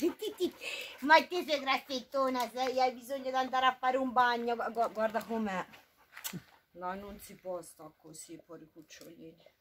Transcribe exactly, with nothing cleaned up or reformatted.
Ma te sei grassettona, sei, hai bisogno di andare a fare un bagno. Gu guarda com'è. No, non si può stare così, poi i cucciolini.